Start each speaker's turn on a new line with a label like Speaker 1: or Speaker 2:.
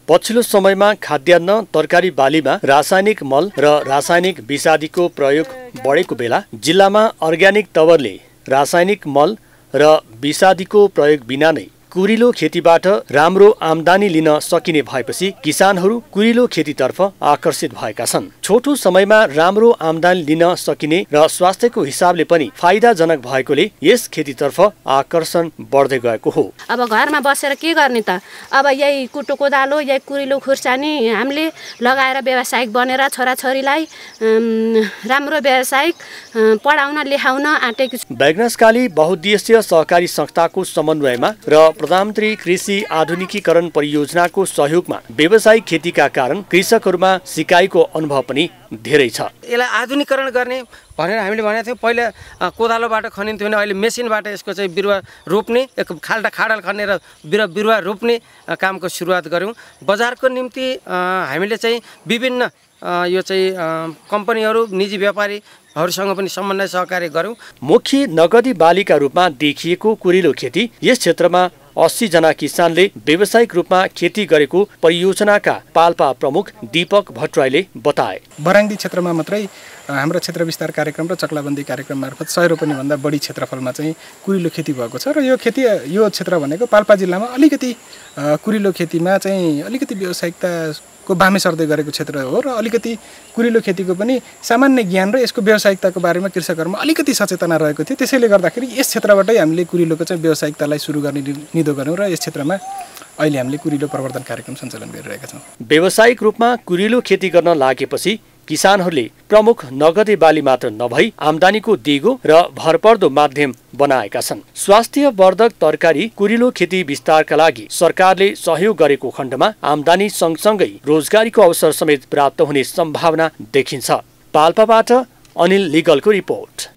Speaker 1: पछिल्लो समयमा खाद्यान्न तरकारी बालीमा रासायनिक मल र रासायनिक विषादीको प्रयोग बढेको बेला जिल्लामा अर्ग्यानिक तवरले रासायनिक मल र विषादीको प्रयोग बिना नै कुरिलो खेतीबाट राम्रो आम्दानी लिन सकिने भएपछि किसानहरू कुरिलो खेतीतर्फ आकर्षित भएका छन्। छोटो समयमा राम्रो आम्दानी लिन सकिने र स्वास्थ्यको हिसाबले पनि फाइदाजनक भएकोले यस खेतीतर्फ आकर्षण बढ्दै गएको हो।
Speaker 2: अब घरमा बसेर के गर्ने त, अब यही कुटो कोदालो यही कुरिलो खुर्सानी हामीले लगाएर व्यावसायिक बनेर छोराछोरीलाई राम्रो व्यावसायिक पढाउन लेखाउन आँटेको छु।
Speaker 1: बैगनासकाली बहुद्देश्य सहकारी संस्थाको समन्वयमा र प्रधानमन्त्री कृषि आधुनिकीकरण परियोजनाको सहयोगमा व्यावसायिक खेतीका कारण कृषकहरूमा सिकाइको अनुभव पनि धेरै छ।
Speaker 3: यसलाई आधुनिकीकरण गर्ने भनेर हामीले भनेको थियौँ। पहिला कोदालोबाट खनिन्थ्यो भने अहिले मेसिनबाट यसको चाहिँ बिरुवा रोप्ने, एक खाडल खनेर बिरुवा रोप्ने कामको सुरुवात गऱ्यौँ। बजारको निम्ति हामीले चाहिँ विभिन्न यो चाहिँ कम्पनीहरू निजी व्यापारीहरूसँग पनि समन्वय सहकार्य गऱ्यौँ।
Speaker 1: मुख्य नगदी बालीका रूपमा देखिएको कुरिलो खेती यस क्षेत्रमा 80 जना किसानले व्यावसायिक रूपमा खेती गरेको परियोजनाका पाल्पा प्रमुख दीपक भट्टराईले बताए।
Speaker 4: बराङ्दी क्षेत्रमा मात्रै हाम्रो क्षेत्र विस्तार कार्यक्रम र चक्लाबन्दी कार्यक्रम मार्फत 100 रोपनी भन्दा बढी क्षेत्रफलमा चाहिँ कुरिलो खेती भएको छ र यो क्षेत्र भनेको पाल्पा जिल्लामा अलिकति कुरिलो खेतीमा चाहिँ अलिकति व्यावसायिकताको बामे सर्दै गरेको क्षेत्र हो र अलिकति कुरिलो खेतीको पनि सामान्य ज्ञान र यसको व्यावसायिकताको बारेमा कृषकहरूमा अलिकति सचेतना रहेको थियो। त्यसैले गर्दाखेरि यस क्षेत्रबाटै हामीले कुरिलोको चाहिँ व्यावसायिकतालाई सुरु गर्ने निधो गर्यौँ र यस क्षेत्रमा अहिले हामीले कुरिलो प्रवर्धन कार्यक्रम सञ्चालन गरिरहेका छौँ।
Speaker 1: व्यावसायिक रूपमा कुरिलो खेती गर्न लागेपछि किसानहरूले प्रमुख नगदे बाली मात्र नभई आम्दानीको दिगो र भरपर्दो माध्यम बनाएका छन्। स्वास्थ्यवर्धक तरकारी कुरिलो खेती विस्तारका लागि सरकारले सहयोग गरेको खण्डमा आम्दानी सँगसँगै रोजगारीको अवसर समेत प्राप्त हुने सम्भावना देखिन्छ। पाल्पाबाट अनिल लिगलको रिपोर्ट।